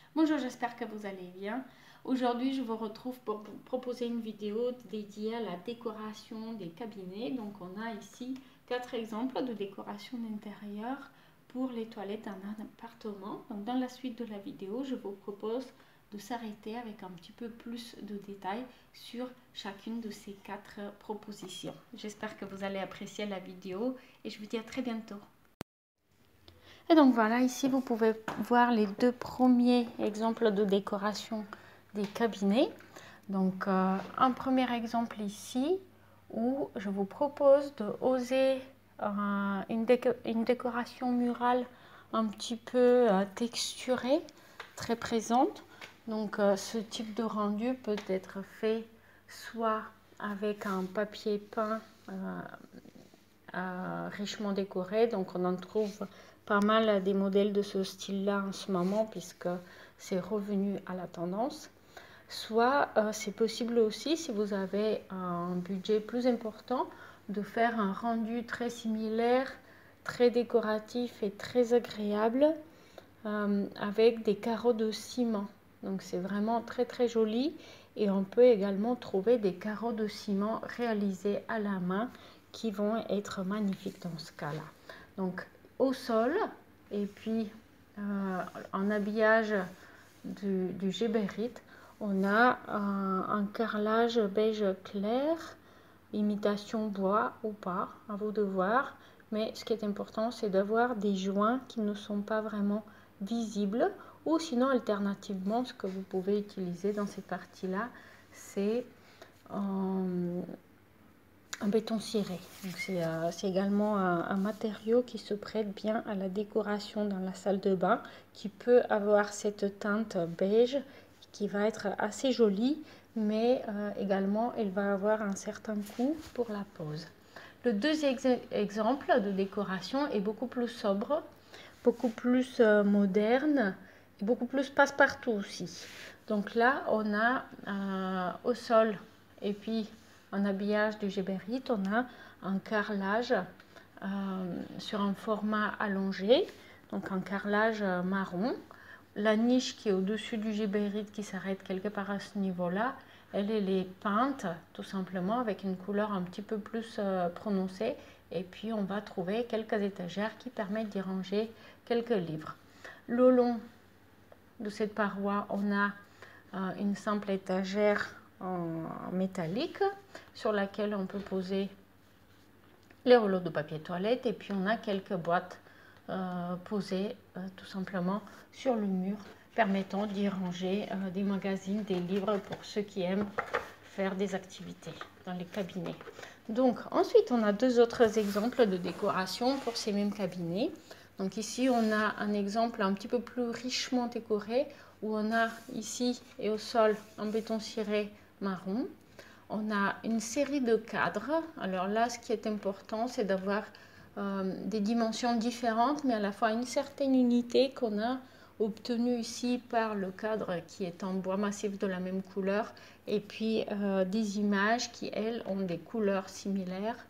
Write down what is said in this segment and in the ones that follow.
Bonjour, j'espère que vous allez bien. Aujourd'hui, je vous retrouve pour vous proposer une vidéo dédiée à la décoration des cabinets. Donc, on a ici 4 exemples de décoration d'intérieur pour les toilettes d'un appartement. Donc, dans la suite de la vidéo, je vous propose de s'arrêter avec un petit peu plus de détails sur chacune de ces 4 propositions. J'espère que vous allez apprécier la vidéo et je vous dis à très bientôt. Et donc voilà, ici vous pouvez voir les deux premiers exemples de décoration des cabinets. Donc un premier exemple ici où je vous propose de oser une décoration murale un petit peu texturée, très présente. Donc ce type de rendu peut être fait soit avec un papier peint richement décoré, donc on en trouve pas mal des modèles de ce style-là en ce moment puisque c'est revenu à la tendance. Soit c'est possible aussi, si vous avez un budget plus important, de faire un rendu très similaire, très décoratif et très agréable avec des carreaux de ciment. Donc c'est vraiment très très joli et on peut également trouver des carreaux de ciment réalisés à la main qui vont être magnifiques dans ce cas-là. Donc au sol et puis en habillage du gébérite, on a un carrelage beige clair, imitation bois ou pas, à vous de voir. Mais ce qui est important, c'est d'avoir des joints qui ne sont pas vraiment visibles. Ou sinon, alternativement, ce que vous pouvez utiliser dans cette partie-là, c'est un béton ciré. C'est également un matériau qui se prête bien à la décoration dans la salle de bain, qui peut avoir cette teinte beige qui va être assez jolie, mais également elle va avoir un certain coût pour la pose. Le deuxième exemple de décoration est beaucoup plus sobre, beaucoup plus moderne et beaucoup plus passe-partout aussi. Donc là, on a au sol et puis en habillage du gébérite, on a un carrelage sur un format allongé, donc un carrelage marron. La niche qui est au-dessus du gébérite qui s'arrête quelque part à ce niveau-là, elle est peinte tout simplement avec une couleur un petit peu plus prononcée. Et puis on va trouver quelques étagères qui permettent d'y ranger quelques livres. Le long de cette paroi, on a une simple étagère en métallique sur laquelle on peut poser les rouleaux de papier toilette et puis on a quelques boîtes posées tout simplement sur le mur permettant d'y ranger des magazines, des livres pour ceux qui aiment faire des activités dans les cabinets. Donc ensuite on a deux autres exemples de décoration pour ces mêmes cabinets. Donc ici on a un exemple un petit peu plus richement décoré où on a ici et au sol un béton ciré marron. On a une série de cadres. Alors là, ce qui est important, c'est d'avoir des dimensions différentes, mais à la fois une certaine unité qu'on a obtenue ici par le cadre qui est en bois massif de la même couleur, et puis des images qui, elles, ont des couleurs similaires.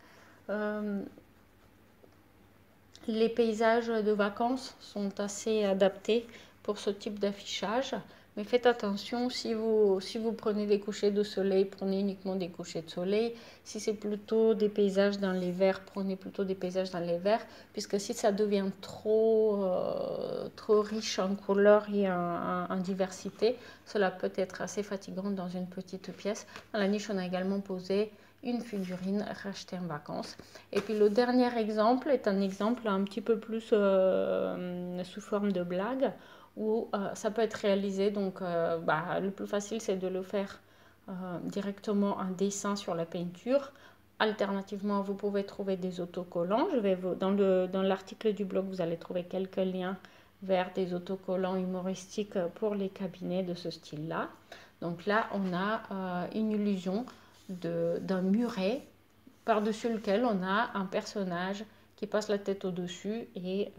Les paysages de vacances sont assez adaptés pour ce type d'affichage. Mais faites attention, si vous prenez des couchers de soleil, prenez uniquement des couchers de soleil. Si c'est plutôt des paysages dans les verts, prenez plutôt des paysages dans les verts. Puisque si ça devient trop riche en couleurs et en diversité, cela peut être assez fatigant dans une petite pièce. Dans la niche, on a également posé une figurine rachetée en vacances. Et puis le dernier exemple est un exemple un petit peu plus sous forme de blague où ça peut être réalisé. Donc le plus facile c'est de le faire directement en dessin sur la peinture. Alternativement, vous pouvez trouver des autocollants. Dans l'article du blog, vous allez trouver quelques liens vers des autocollants humoristiques pour les cabinets de ce style-là. Donc là, on a une illusion d'un muret par-dessus lequel on a un personnage qui passe la tête au-dessus et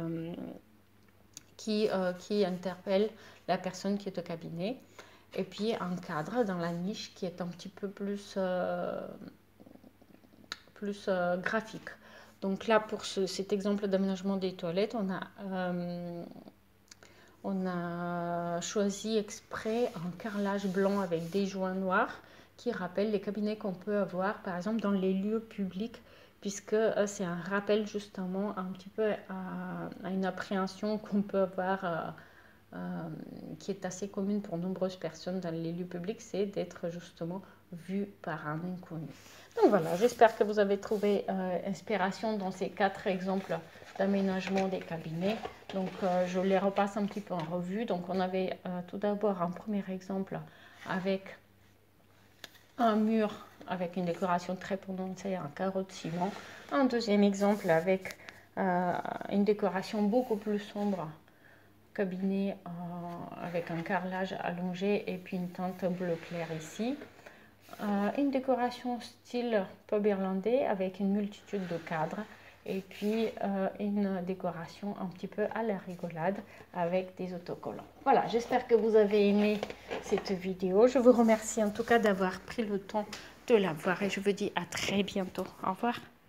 qui interpelle la personne qui est au cabinet. Et puis un cadre dans la niche qui est un petit peu plus graphique. Donc là, pour cet exemple d'aménagement des toilettes, on a choisi exprès un carrelage blanc avec des joints noirs qui rappellent les cabinets qu'on peut avoir par exemple dans les lieux publics, puisque c'est un rappel justement un petit peu à une appréhension qu'on peut avoir qui est assez commune pour nombreuses personnes dans les lieux publics, c'est d'être justement vu par un inconnu. Donc voilà, j'espère que vous avez trouvé inspiration dans ces 4 exemples d'aménagement des cabinets. Donc je les repasse un petit peu en revue. Donc on avait tout d'abord un premier exemple avec un mur avec une décoration très prononcée en carreau de ciment. Un deuxième exemple avec une décoration beaucoup plus sombre, cabinet avec un carrelage allongé et puis une teinte bleu clair ici. Une décoration style pub irlandais avec une multitude de cadres et puis une décoration un petit peu à la rigolade avec des autocollants. Voilà, j'espère que vous avez aimé cette vidéo. Je vous remercie en tout cas d'avoir pris le temps de la voir et je vous dis à très bientôt. Au revoir.